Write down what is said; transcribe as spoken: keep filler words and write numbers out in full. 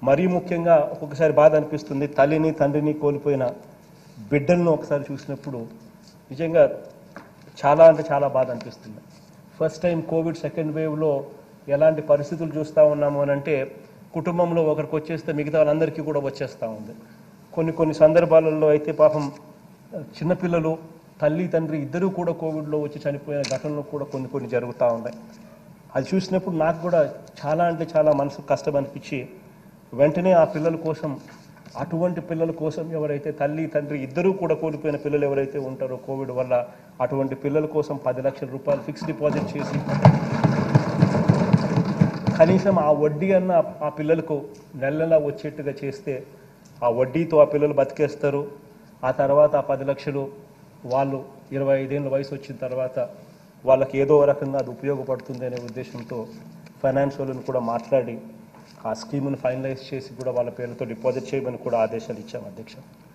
మరీ ముఖ్యంగా ఒక్కొక్కసారి బాధ అనిపిస్తుంది. తల్లిని తండ్రిని కోల్పోయిన బిడ్డలను ఒకసారి చూసినప్పుడు నిజంగా చాలా అంటే చాలా బాధ అనిపిస్తుంది. ఫస్ట్ టైం కోవిడ్ సెకండ్ వేవ్లో ఎలాంటి పరిస్థితులు చూస్తూ ఉన్నాము అని అంటే కుటుంబంలో ఒకరికి వచ్చేస్తే మిగతా వాళ్ళందరికీ కూడా వచ్చేస్తూ ఉంది. కొన్ని కొన్ని సందర్భాలలో అయితే పాపం చిన్నపిల్లలు తల్లి తండ్రి ఇద్దరూ కూడా కోవిడ్లో వచ్చి చనిపోయిన ఘటనలు కూడా కొన్ని కొన్ని జరుగుతూ ఉన్నాయి. అది చూసినప్పుడు నాకు కూడా చాలా అంటే చాలా మనసు కష్టం అనిపించి వెంటనే ఆ పిల్లల కోసం, అటువంటి పిల్లల కోసం ఎవరైతే తల్లి తండ్రి ఇద్దరూ కూడా కోల్పోయిన పిల్లలు ఎవరైతే ఉంటారో కోవిడ్ వల్ల, అటువంటి పిల్లల కోసం పది లక్షల రూపాయలు ఫిక్స్డ్ డిపాజిట్ చేసి కనీసం ఆ వడ్డీ అన్న ఆ పిల్లలకు నెల నెలా వచ్చేట్టుగా చేస్తే ఆ వడ్డీతో ఆ పిల్లలు బతికేస్తారు. ఆ తర్వాత ఆ పది లక్షలు వాళ్ళు ఇరవై ఐదేళ్ళ వయసు వచ్చిన తర్వాత వాళ్ళకి ఏదో రకంగా అది ఉపయోగపడుతుంది అనే ఉద్దేశంతో ఫైనాన్స్ వాళ్ళని కూడా మాట్లాడి ఆ స్కీమ్ను ఫైనలైజ్ చేసి కూడా వాళ్ళ పేరుతో డిపాజిట్ చేయమని కూడా ఆదేశాలు ఇచ్చాము అధ్యక్ష.